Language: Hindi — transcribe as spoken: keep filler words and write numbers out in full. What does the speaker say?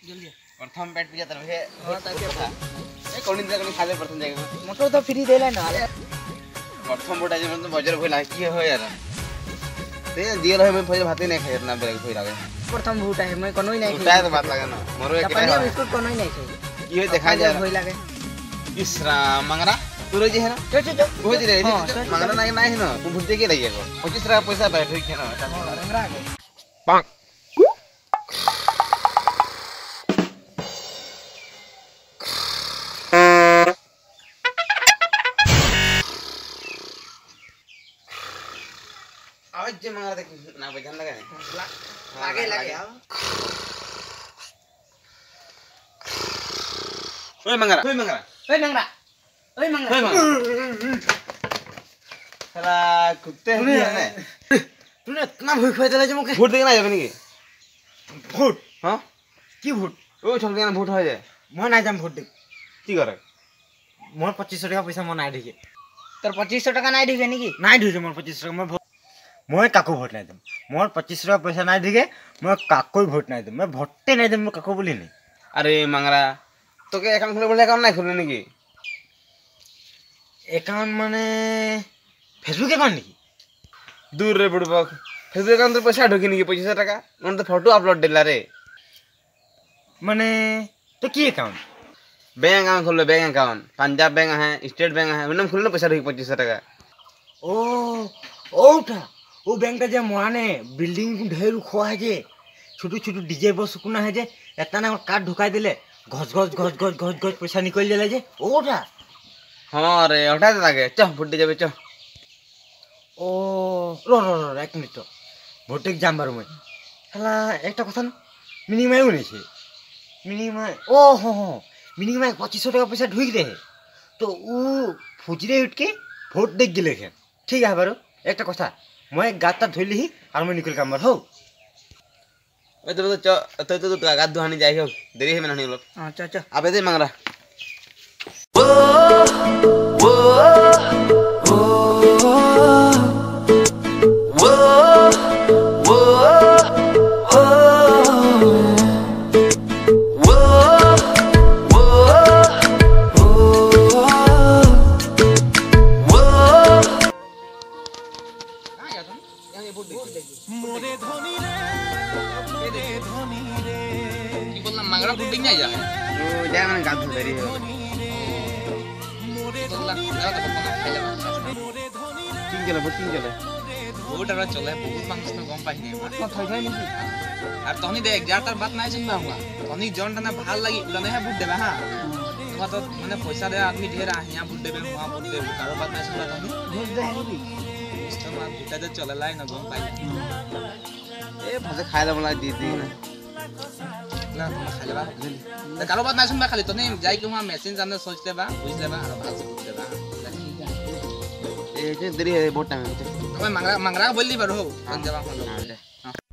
जल्दी प्रथम पेट पिया तर हे होता के था ए कोनी दिन कोनी खाले प्रथम जाएगा मोटर तो फ्री देला ना प्रथम बोटा जे मतलब बजर भइला की हो यार ते दिए रहे मैं फिर भात नहीं खाए ना ब्रेक फिर लागे प्रथम भूटा है मैं कोनो ही नहीं खाई तो बात लगे ना मरो एक पानी बिस्कुट कोनो ही नहीं खाई ये देखा जा भई लागे इसरा मंगरा तू रे जे है ना चल चल चल बहुत रे मंगरा नहीं नहीं है ना तू भूलते के रहिए को पच्चीस रुपया पैसा बैठ रही है ना मंगरा के पांच आज जे मंगरा देख ना बजान लगा लागे लागे ओए मंगरा ओए मंगरा ओए मंगरा ओए मंगरा ओए मंगरा साला कुत्ते हैं ना तूने इतना भूख खोई देला जे मुके भूत देखना जाबे नहीं भूत हां की भूत ओ छोड़ देना भूत हो जाए मन आ जाम भूत देख की करे मोर पच्चीस सौ टका पैसा मन आई ढिके तोर पच्चीस सौ टका नहीं ढिके नी की नहीं ढिके मोर पच्चीस सौ मैं मैं काको भोट नहीं दम मोर पच्चीस रुपया पैसा नहीं ढिके मैं काको भोट नहीं दम मैं भोटे नहीं दम मैं काको बोली नहीं अरे मंगरा तो के अकाउंट खोले बोले अकाउंट नहीं खोले नहीं की अकाउंट माने फेसबुक अकाउंट नहीं दूर रे बुड़बक फेसबुक अकाउंट तो पैसा ढोकी नहीं पच्चीस टका मन तो फोटो अपलोड देला रे माने तो की अकाउंट बैंक अकाउंट खोलो बैंक अकाउंट पंजाब बैंक है स्टेट बैंक है उनमें खोलने पैसा ढोकी पच्चीस टका ओ ओठा वो बैंक का जे मोहाने बिल्डिंग ढेर खोआ है जे छोटू छोटू डीजे बस कुना है जे एतना ना काट ढुकाई देले घस घस घस घस घस घस पैसा निकल जाला जे ओठा हां रे हटा दे लागे च फुट जाबे च ओ रो रो रो एक मिनिट भोटे एग्जाम बार में हला একটা কথা মিনিমাম হইছে মিনিমাম ओ हो हो मिनिमाम पच्चीस सौ টাকা पैसा ढुक दे तो ऊ फुजरे उठ के भोट देख गेले ठीक है बारो একটা কথা मैं गाता धोली ही और मैं निकल काम हो ए तो तो तो तो तो गाद दुहानी जाई हो देरी है मैंने लोग हां चा चा अबे दे मंगरा मोरे धोनी रे मोरे धोनी रे की बोलना मंगरा बुडिंग नहीं जा ओ जा मैंने गाद धो देरी है मोरे बोलना जा तो पका खाइले मोरे धोनी रे चिंग चले बुटिंग चले बहुत डरा चले बहुत मांगस में गम पाई नहीं तो थई थई नहीं और तहनी देख जार तार बात नहीं सुनबा हुआ तहनी जन तना भाल लगी लने है बुट देबा हां तुम तो माने पैसा दे आदमी ढेर आ यहां बुट देबे वहां बुट देबे कारो बात नहीं सुनबा तहनी भेज दे नहीं इतना बुटा जे चले लाई ना गम पाई ए भाजे खाइले बोला दी दी ना ना तुम खा लेबा तो कारो बात नहीं सुनबा खाली तहनी जाई के वहां मशीन जाने सोच लेबा बुझ लेबा और भाल से बुट देबा ए जे देरी है बहुत टाइम है हमें मंगरा मंगरा बोल दी बारो हो जब हम लोग